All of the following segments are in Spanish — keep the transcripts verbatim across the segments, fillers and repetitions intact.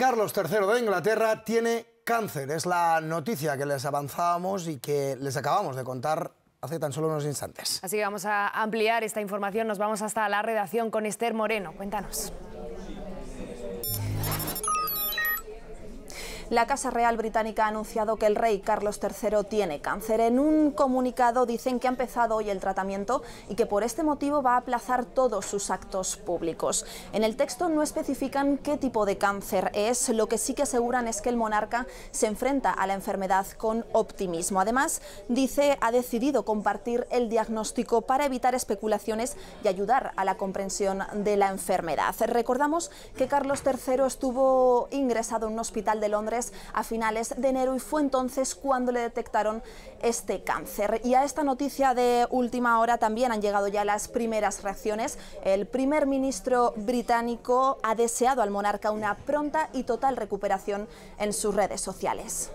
Carlos tercero de Inglaterra tiene cáncer. Es la noticia que les avanzábamos y que les acabamos de contar hace tan solo unos instantes. Así que vamos a ampliar esta información. Nos vamos hasta la redacción con Esther Moreno. Cuéntanos. La Casa Real Británica ha anunciado que el rey Carlos tercero tiene cáncer. En un comunicado dicen que ha empezado hoy el tratamiento y que por este motivo va a aplazar todos sus actos públicos. En el texto no especifican qué tipo de cáncer es, lo que sí que aseguran es que el monarca se enfrenta a la enfermedad con optimismo. Además, dice, ha decidido compartir el diagnóstico para evitar especulaciones y ayudar a la comprensión de la enfermedad. Recordamos que Carlos tercero estuvo ingresado en un hospital de Londres a finales de enero y fue entonces cuando le detectaron este cáncer. Y a esta noticia de última hora también han llegado ya las primeras reacciones. El primer ministro británico ha deseado al monarca una pronta y total recuperación en sus redes sociales.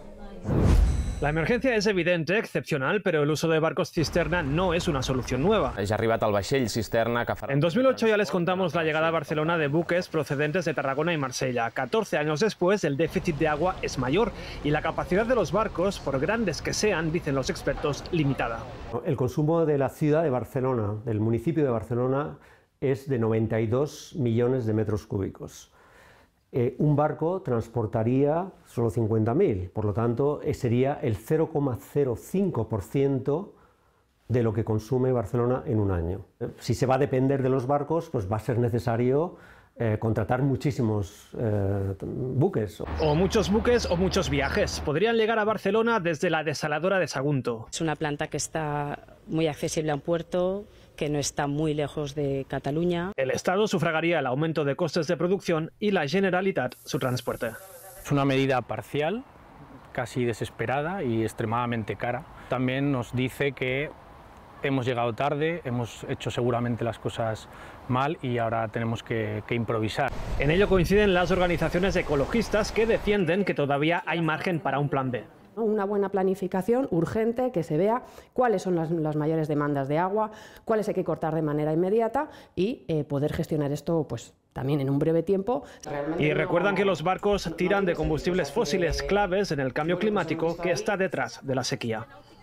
La emergencia es evidente, excepcional, pero el uso de barcos cisterna no es una solución nueva. Ja ha arribat el vaixell cisterna que farà... En dos mil ocho ya les contamos la llegada a Barcelona de buques procedentes de Tarragona y Marsella. catorce años después, el déficit de agua es mayor y la capacidad de los barcos, por grandes que sean, dicen los expertos, limitada. El consumo de la ciudad de Barcelona, del municipio de Barcelona, es de noventa y dos millones de metros cúbicos. Eh, un barco transportaría solo cincuenta mil, por lo tanto eh, sería el cero coma cero cinco por ciento de lo que consume Barcelona en un año. Eh, si se va a depender de los barcos, pues va a ser necesario eh, contratar muchísimos eh, buques. O muchos buques o muchos viajes. Podrían llegar a Barcelona desde la desaladora de Sagunto. Es una planta que está muy accesible a un puerto, que no está muy lejos de Cataluña. El Estado sufragaría el aumento de costes de producción y la Generalitat su transporte. Es una medida parcial, casi desesperada y extremadamente cara. También nos dice que hemos llegado tarde, hemos hecho seguramente las cosas mal y ahora tenemos que, que improvisar. En ello coinciden las organizaciones ecologistas que defienden que todavía hay margen para un plan B. Una buena planificación urgente, que se vea cuáles son las, las mayores demandas de agua, cuáles hay que cortar de manera inmediata y eh, poder gestionar esto pues también en un breve tiempo. Realmente y recuerdan no, que los barcos tiran de combustibles fósiles claves en el cambio climático que está detrás de la sequía.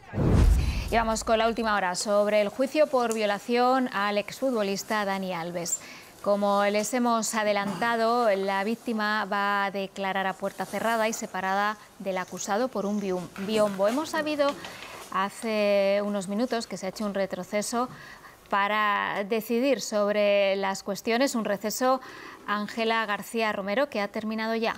Y vamos con la última hora sobre el juicio por violación al exfutbolista Dani Alves. Como les hemos adelantado, la víctima va a declarar a puerta cerrada y separada del acusado por un biombo. Hemos sabido hace unos minutos que se ha hecho un retroceso para decidir sobre las cuestiones, un receso Ángela García Romero que ha terminado ya.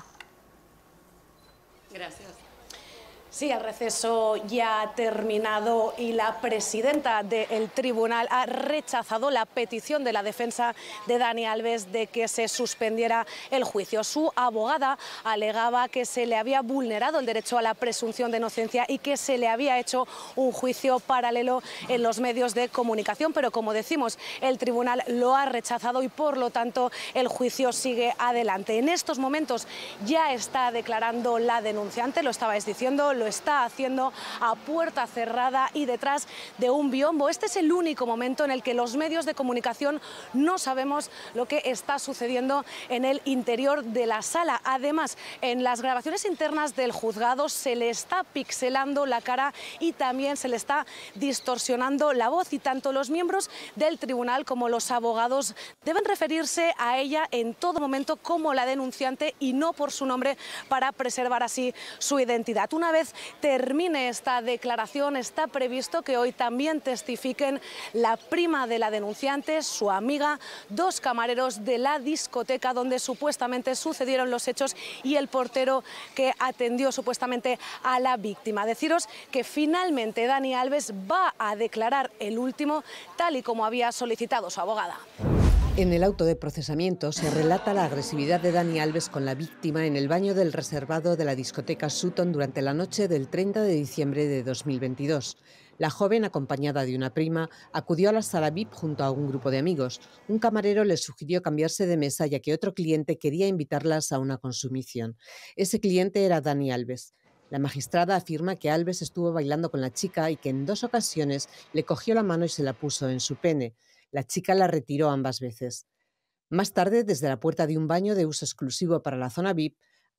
Gracias. Sí, el receso ya ha terminado y la presidenta del tribunal ha rechazado la petición de la defensa de Dani Alves de que se suspendiera el juicio. Su abogada alegaba que se le había vulnerado el derecho a la presunción de inocencia y que se le había hecho un juicio paralelo en los medios de comunicación, pero como decimos, el tribunal lo ha rechazado y por lo tanto el juicio sigue adelante. En estos momentos ya está declarando la denunciante, lo estabais diciendo, lo está haciendo a puerta cerrada y detrás de un biombo. Este es el único momento en el que los medios de comunicación no sabemos lo que está sucediendo en el interior de la sala. Además, en las grabaciones internas del juzgado se le está pixelando la cara y también se le está distorsionando la voz, y tanto los miembros del tribunal como los abogados deben referirse a ella en todo momento como la denunciante y no por su nombre, para preservar así su identidad. Una vez termine esta declaración, está previsto que hoy también testifiquen la prima de la denunciante, su amiga, dos camareros de la discoteca donde supuestamente sucedieron los hechos y el portero que atendió supuestamente a la víctima. Deciros que finalmente Dani Alves va a declarar el último, tal y como había solicitado su abogada. En el auto de procesamiento se relata la agresividad de Dani Alves con la víctima en el baño del reservado de la discoteca Sutton durante la noche del treinta de diciembre de dos mil veintidós. La joven, acompañada de una prima, acudió a la sala V I P junto a un grupo de amigos. Un camarero les sugirió cambiarse de mesa ya que otro cliente quería invitarlas a una consumición. Ese cliente era Dani Alves. La magistrada afirma que Alves estuvo bailando con la chica y que en dos ocasiones le cogió la mano y se la puso en su pene. La chica la retiró ambas veces. Más tarde, desde la puerta de un baño de uso exclusivo para la zona V I P,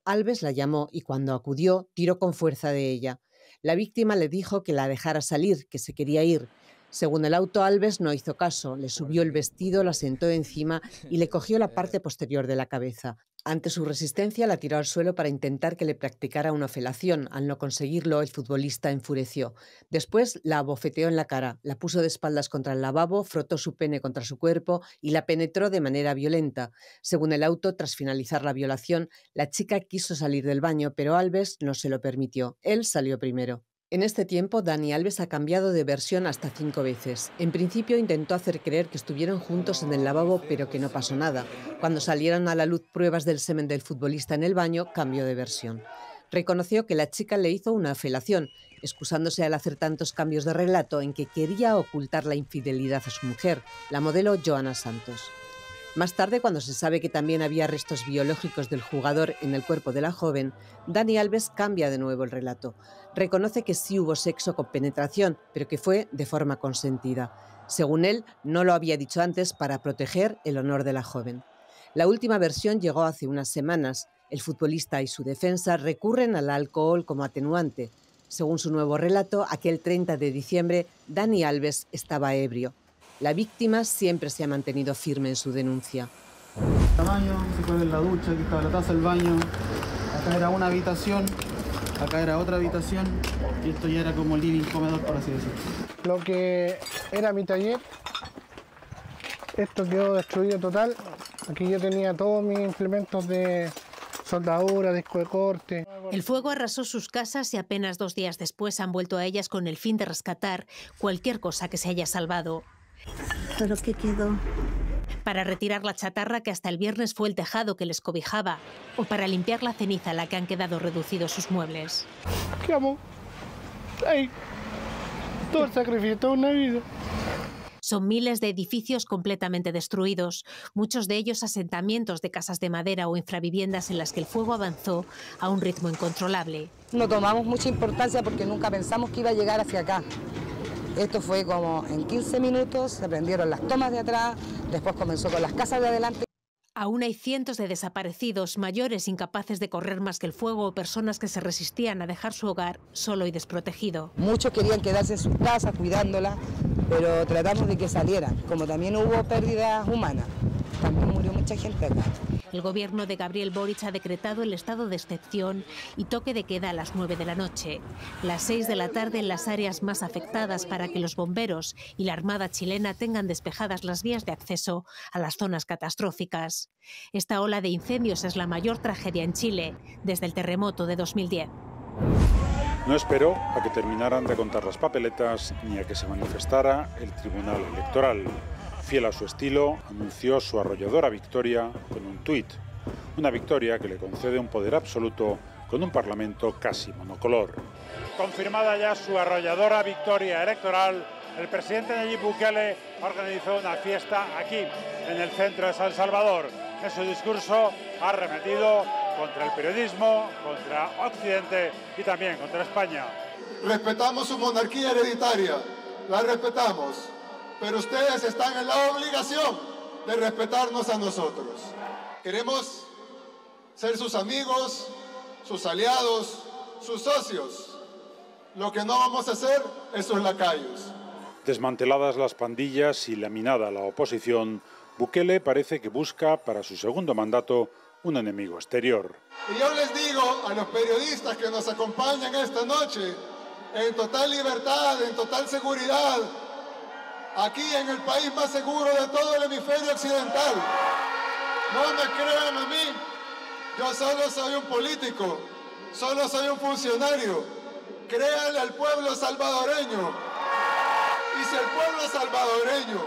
Alves la llamó y cuando acudió, tiró con fuerza de ella. La víctima le dijo que la dejara salir, que se quería ir. Según el auto, Alves no hizo caso, le subió el vestido, la sentó encima y le cogió la parte posterior de la cabeza. Ante su resistencia, la tiró al suelo para intentar que le practicara una felación. Al no conseguirlo, el futbolista enfureció. Después la abofeteó en la cara, la puso de espaldas contra el lavabo, frotó su pene contra su cuerpo y la penetró de manera violenta. Según el auto, tras finalizar la violación, la chica quiso salir del baño, pero Alves no se lo permitió. Él salió primero. En este tiempo, Dani Alves ha cambiado de versión hasta cinco veces. En principio intentó hacer creer que estuvieron juntos en el lavabo, pero que no pasó nada. Cuando salieron a la luz pruebas del semen del futbolista en el baño, cambió de versión. Reconoció que la chica le hizo una felación, excusándose al hacer tantos cambios de relato en que quería ocultar la infidelidad a su mujer, la modelo Joana Santos. Más tarde, cuando se sabe que también había restos biológicos del jugador en el cuerpo de la joven, Dani Alves cambia de nuevo el relato. Reconoce que sí hubo sexo con penetración, pero que fue de forma consentida. Según él, no lo había dicho antes para proteger el honor de la joven. La última versión llegó hace unas semanas. El futbolista y su defensa recurren al alcohol como atenuante. Según su nuevo relato, aquel treinta de diciembre, Dani Alves estaba ebrio. La víctima siempre se ha mantenido firme en su denuncia. El baño, se fue en la ducha, aquí estaba la taza del baño, acá era una habitación, acá era otra habitación y esto ya era como living, comedor, por así decirlo. Lo que era mi taller, esto quedó destruido total. Aquí yo tenía todos mis implementos de soldadura, disco de corte. El fuego arrasó sus casas y apenas dos días después han vuelto a ellas con el fin de rescatar cualquier cosa que se haya salvado. ¿Pero qué quedó? Para retirar la chatarra que hasta el viernes fue el tejado que les cobijaba, o para limpiar la ceniza a la que han quedado reducidos sus muebles. ¿Qué amo? Ay, todo el sacrificio, toda una vida. Son miles de edificios completamente destruidos, muchos de ellos asentamientos de casas de madera o infraviviendas en las que el fuego avanzó a un ritmo incontrolable. No tomamos mucha importancia porque nunca pensamos que iba a llegar hacia acá. Esto fue como en quince minutos, se prendieron las tomas de atrás, después comenzó con las casas de adelante. Aún hay cientos de desaparecidos, mayores incapaces de correr más que el fuego o personas que se resistían a dejar su hogar solo y desprotegido. Muchos querían quedarse en sus casas cuidándolas, pero tratamos de que salieran. Como también hubo pérdidas humanas, también murió mucha gente acá. El gobierno de Gabriel Boric ha decretado el estado de excepción y toque de queda a las nueve de la noche. Las seis de la tarde en las áreas más afectadas para que los bomberos y la Armada chilena tengan despejadas las vías de acceso a las zonas catastróficas. Esta ola de incendios es la mayor tragedia en Chile desde el terremoto de dos mil diez. No esperó a que terminaran de contar las papeletas ni a que se manifestara el Tribunal Electoral. Fiel a su estilo, anunció su arrolladora victoria con un tuit. Una victoria que le concede un poder absoluto con un Parlamento casi monocolor. Confirmada ya su arrolladora victoria electoral, el presidente Nayib Bukele organizó una fiesta aquí, en el centro de San Salvador. En su discurso ha arremetido contra el periodismo, contra Occidente y también contra España. Respetamos su monarquía hereditaria, la respetamos. Pero ustedes están en la obligación de respetarnos a nosotros. Queremos ser sus amigos, sus aliados, sus socios. Lo que no vamos a hacer es sus lacayos. Desmanteladas las pandillas y laminada la oposición, Bukele parece que busca para su segundo mandato un enemigo exterior. Y yo les digo a los periodistas que nos acompañan esta noche, en total libertad, en total seguridad, aquí en el país más seguro de todo el hemisferio occidental. No me crean a mí, yo solo soy un político, solo soy un funcionario. Créanle al pueblo salvadoreño. Y si el pueblo salvadoreño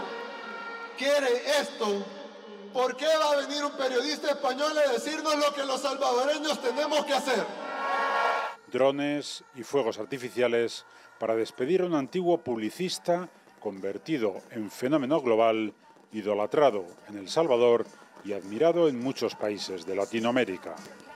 quiere esto, ¿por qué va a venir un periodista español a decirnos lo que los salvadoreños tenemos que hacer? Drones y fuegos artificiales para despedir a un antiguo publicista convertido en fenómeno global, idolatrado en El Salvador y admirado en muchos países de Latinoamérica.